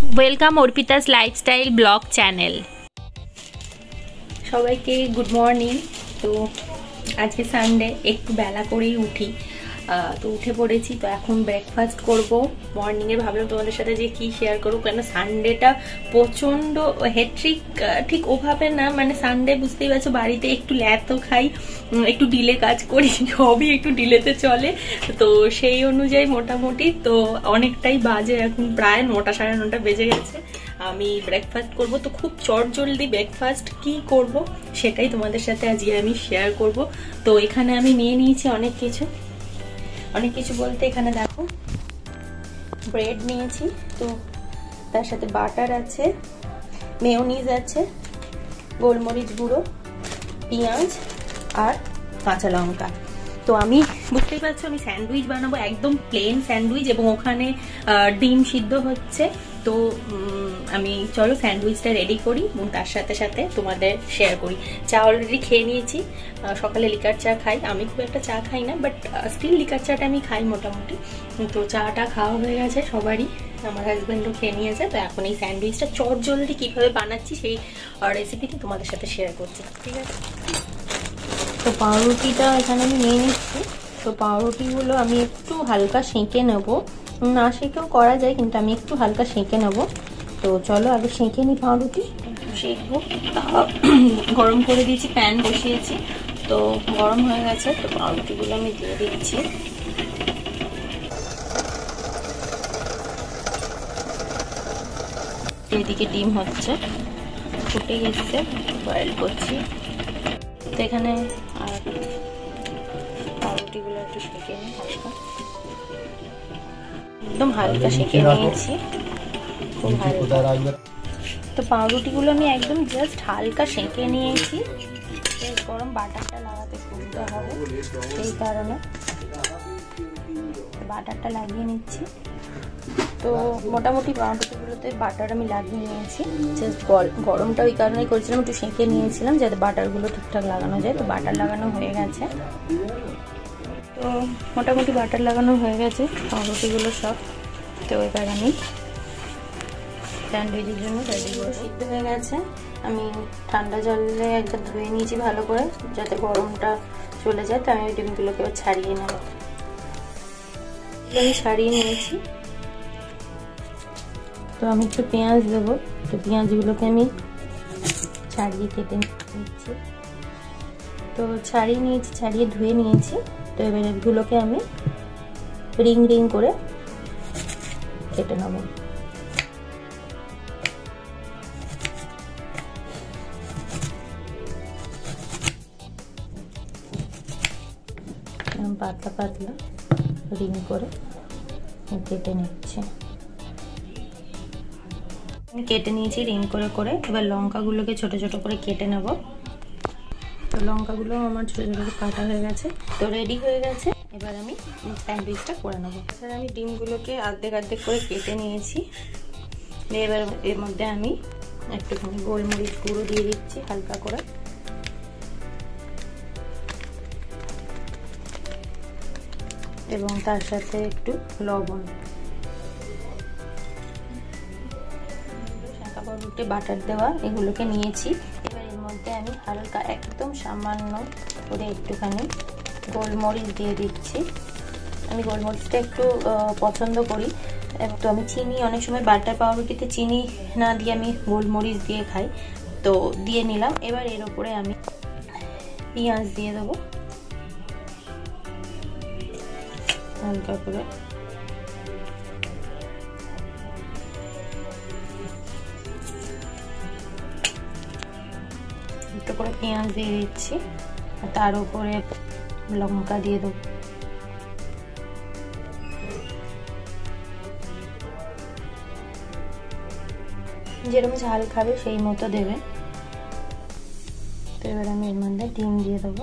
Welcome Arpita's lifestyle blog channel. সবাইকে good morning. তো আজকে সানডে, একটু বেলা করেই উঠি, তো উঠে পড়েছি। তো এখন ব্রেকফাস্ট করব। মর্নিংয়ে ভাবলাম তোমাদের সাথে যে কি শেয়ার করবো, কেন সানডেটা প্রচণ্ড হেট্রিক, ঠিক ওভাবে না, মানে সানডে বুঝতেই পারছো বাড়িতে একটু ল্যাতো খাই, একটু ডিলে কাজ করি, সবই একটু ডিলেতে চলে। তো সেই অনুযায়ী মোটামুটি তো অনেকটাই বাজে, এখন প্রায় 9টা সাড়ে 9টা বেজে গেছে। আমি ব্রেকফাস্ট করব, তো খুব চটজলদি ব্রেকফাস্ট কি করব সেটাই তোমাদের সাথে আজকে আমি শেয়ার করব। তো এখানে আমি নিয়ে নিয়েছি অনেক কিছু বলতে এখানে দেখো ব্রেড নিয়েছি, তো তার সাথে বাটার আছে, মেয়োনিজ আছে, গোলমরিচ গুঁড়ো, পেঁয়াজ আর কাঁচা লঙ্কা। তো আমি বুঝতেই পারছো আমি স্যান্ডউইচ বানাবো, একদম প্লেন স্যান্ডউইচ, এবং ওখানে ডিম সিদ্ধ হচ্ছে। তো আমি চলো স্যান্ডউইচটা রেডি করি এবং তার সাথে সাথে তোমাদের শেয়ার করি। চা অলরেডি খেয়ে নিয়েছি, সকালে লিকার চা খাই, আমি খুব একটা চা খাই না, বাট স্টিল লিকার চাটা আমি খাই মোটামুটি। তো চাটা খাওয়া হয়ে গেছে সবারই, আমার হাজব্যান্ডও খেয়ে নিয়েছে। তো এখন এই স্যান্ডউইচটা চটজলদি কীভাবে বানাচ্ছি সেই রেসিপিটি তোমাদের সাথে শেয়ার করছি, ঠিক আছে? তো পাউরুটিটা এখানে আমি নিয়ে নিচ্ছি। তো পাউরুটিগুলো আমি একটু হালকা সেঁকে নেব, না সেঁকেও করা যায়, কিন্তু আমি একটু হালকা সেঁকে নেব। তো চলো আগে সেঁকে নিই পাউরুটি। সেঁকবো, গরম করে দিয়েছি, প্যান বসিয়েছি, তো গরম হয়ে গেছে। তো পাউরুটিগুলো আমি দিয়ে দিচ্ছি। এদিকে ডিম হচ্ছে, ফুটে গেছে, বয়েল করছি। তো এখানে আর পাউরুটিগুলো একটু সেঁকে নিই হালকা, একদম হালকা সেঁকে নিয়েছি, খুব হালকা। তো পাউরুটিগুলো আমি একদম জাস্ট হালকা সেঁকে নিয়েছি। বেশ গরম, বাটারটা লাগাতে সুবিধা হবে সেই কারণে বাটারটা লাগিয়ে নিচ্ছি। তো মোটামুটি পাউরুটিগুলোতে বাটার আমি লাগিয়ে নিয়েছি, জাস্ট গরমটা ওই কারণেই করেছিলাম, একটু সেঁকে নিয়েছিলাম যাতে বাটারগুলো ঠিকঠাক লাগানো যায়। তো বাটার লাগানো হয়ে গেছে, তো মোটামুটি বাটার লাগানো হয়ে গেছে পাউরুটিগুলো সব। তো এবার আমি স্যান্ডউইচের জন্য রেডি করে, সিদ্ধ হয়ে গেছে। আমি ঠান্ডা জলে একবার ধুয়ে নিয়েছি ভালো করে যাতে গরমটা চলে যায়। তো আমি ওই ডিমগুলোকে এবার ছাড়িয়ে নেব। আমি ছাড়িয়ে নিয়েছি। তো আমি একটু পেঁয়াজ দেবো, তো পেঁয়াজগুলোকে আমি ছাড়িয়ে কেটে নিচ্ছি। তো ছাড়িয়ে নিয়েছি, ছাড়িয়ে ধুয়ে নিয়েছি। তো এবার এগুলোকে আমি রিং রিং করে কেটে নেব। পাতলা পাতলা রিং করে কেটে নিচ্ছি। কেটে নিয়েছি রিং করে করে। এবার লঙ্কাগুলোকে ছোট ছোট করে কেটে নেব। তো লঙ্কাগুলো আমার ছোট ছোট করে কাটা হয়ে গেছে, তো রেডি হয়ে গেছে। এবার আমি স্যান্ডউইচটা করে নেবো। এবার আমি ডিমগুলোকে অর্ধেক অর্ধেক করে কেটে নিয়েছি। এবার এর মধ্যে আমি একটুখানি গোলমরিচ গুঁড়ো দিয়ে দিচ্ছি হালকা করে, এবং তার সাথে একটু লবণ। শাঁকা পাউরুটি, বাটার দেওয়া, এগুলোকে নিয়েছি। এবার এর মধ্যে আমি হালকা একদম সামান্য করে একটুখানি গোলমরিচ দিয়ে দিচ্ছি। আমি গোলমরিচটা একটু পছন্দ করি, তো আমি চিনি অনেক সময় বাটার পাউরুটিতে চিনি না দিয়ে আমি গোলমরিচ দিয়ে খাই, তো দিয়ে নিলাম। এবার এর উপরে আমি পেঁয়াজ দিয়ে দেবো হালকা করে। একটু করে পেঁয়াজ দিয়ে দিচ্ছি, তার উপরে লঙ্কা দিয়ে দেবো। যেরকম ঝাল খাবে সেই মতো দেবে। তো এবার আমি এর মধ্যে ডিম দিয়ে দেবো,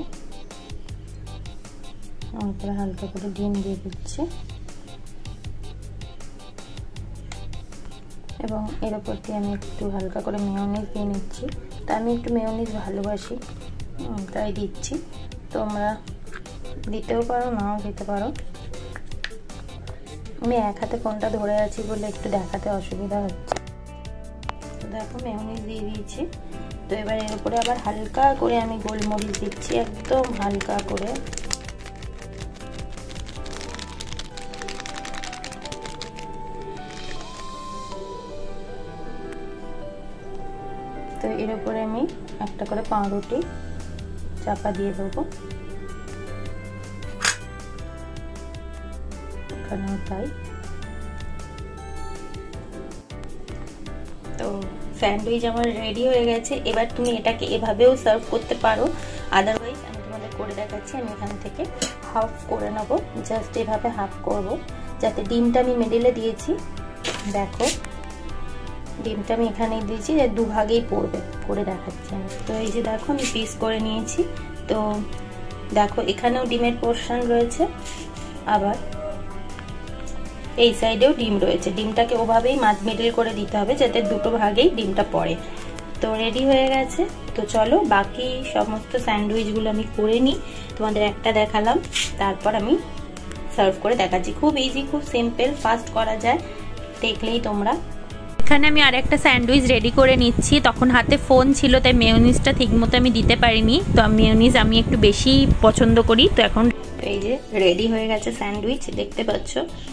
তারপরে হালকা করে ডিম দিয়ে দিচ্ছি, এবং এর উপর দিয়ে আমি একটু হালকা করে মেয়োনিজ দিয়ে নিচ্ছি। তা আমি একটু মেয়োনিজ ভালোবাসি, তাই দিচ্ছি। তোমরা দিতেও পারো, নাও দিতে পারো। আমি এক হাতে ফোনটা ধরে আছি বলে একটু দেখাতে অসুবিধা হচ্ছে। তো দেখো মেয়োনিজ দিয়ে দিয়েছি। তো এবার এর উপরে আবার হালকা করে আমি গোলমরিচ দিচ্ছি, একদম হালকা করে। তো এর উপরে আমি একটা করে পাউরুটি চাপা দিয়ে দেবো, এখানেও তাই। তো স্যান্ডউইচ আমার রেডি হয়ে গেছে। এবার তুমি এটাকে এভাবেও সার্ভ করতে পারো, আদারওয়াইজ আমি তোমাদের করে দেখাচ্ছি। আমি এখান থেকে হাফ করে নেবো, জাস্ট এভাবে হাফ করব, যাতে ডিমটা আমি মিডিলে দিয়েছি। দেখো ডিমটা আমি এখানেই দিয়েছি, যে দুভাগেই পড়বে, করে দেখাচ্ছি আমি। তো এই যে দেখো আমি পিস করে নিয়েছি। তো দেখো এখানেও ডিমের পোর্শন রয়েছে, আবার এই সাইডেও ডিম রয়েছে। ডিমটাকে ওভাবেই মিডল করে দিতে হবে, যাতে দুটো ভাগেই ডিমটা পড়ে। তো রেডি হয়ে গেছে। তো চলো বাকি সমস্ত স্যান্ডউইচগুলো আমি করে নিই, তোমাদের একটা দেখালাম, তারপর আমি সার্ভ করে দেখাচ্ছি। খুব ইজি, খুব সিম্পল, ফাস্ট করা যায়, দেখলেই তোমরা। এখানে আমি আরেকটা স্যান্ডউইচ রেডি করে নিচ্ছি। তখন হাতে ফোন ছিল, তাই মেয়োনিজটা ঠিকমতো আমি দিতে পারিনি। তো মেয়োনিজ আমি একটু বেশি পছন্দ করি। তো এখন এই যে রেডি হয়ে গেছে স্যান্ডউইচ, দেখতে পাচ্ছ,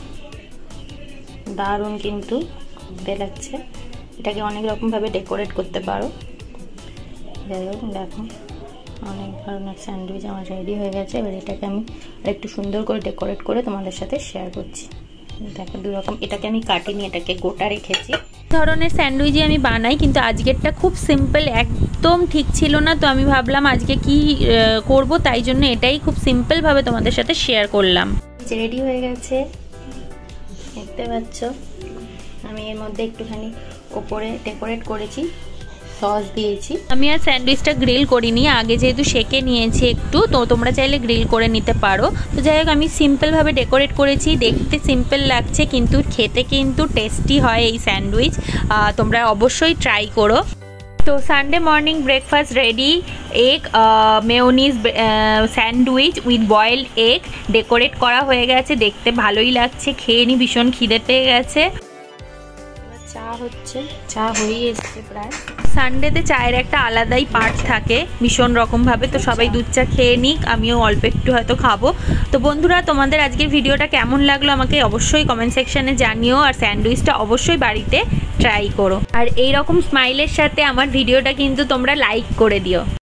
দারুণ কিন্তু লাগছে। এটাকে অনেক রকম ভাবে ডেকোরেট করতে পারো। যাই হোক দেখো অনেক ধরনের স্যান্ডউইচ আমার রেডি হয়ে গেছে। এবার এটাকে আমি একটু সুন্দর করে ডেকোরেট করে তোমাদের সাথে শেয়ার করছি। দেখো দু রকম, এটাকে আমি কাটিনি, এটাকে গোটা রেখেছি। ধরনের স্যান্ডউইচই আমি বানাই, কিন্তু আজকেরটা খুব সিম্পল, একদম ঠিক ছিল না। তো আমি ভাবলাম আজকে কি করব, তাই জন্য এটাই খুব সিম্পল ভাবে তোমাদের সাথে শেয়ার করলাম। রেডি হয়ে গেছে, দেখতে পাচ্ছ। আমি এর মধ্যে একটুখানি ওপরে ডেকোরেট করেছি, সস দিয়েছি। আমি আর স্যান্ডউইচটা গ্রিল করিনি, আগে যেহেতু সেকে নিয়েছি একটু। তো তোমরা চাইলে গ্রিল করে নিতে পারো। তো যাই হোক আমি সিম্পলভাবে ডেকোরেট করেছি, দেখতে সিম্পল লাগছে কিন্তু খেতে কিন্তু টেস্টি হয় এই স্যান্ডউইচ। তোমরা অবশ্যই ট্রাই করো। তো Sunday morning breakfast ready. Egg mayonnaise sandwich with boiled egg decorate করা হয়ে গেছে, দেখতে ভালোই লাগছে। খেয়ে নি, ভীষণ খিদে পেয়ে গেছে। চা হচ্ছে, চা হয়েই এসছে প্রায়। সানডেতে চায়ের একটা আলাদাই পার্ট থাকে ভীষণ রকমভাবে। তো সবাই দুধ চা খেয়ে নিক, আমিও অল্প একটু হয়তো খাবো। তো বন্ধুরা তোমাদের আজকের ভিডিওটা কেমন লাগলো আমাকে অবশ্যই কমেন্ট সেকশানে জানিও। আর স্যান্ডউইচটা অবশ্যই বাড়িতে ট্রাই করো। আর এই রকম স্মাইলের সাথে আমার ভিডিওটা কিন্তু তোমরা লাইক করে দিও।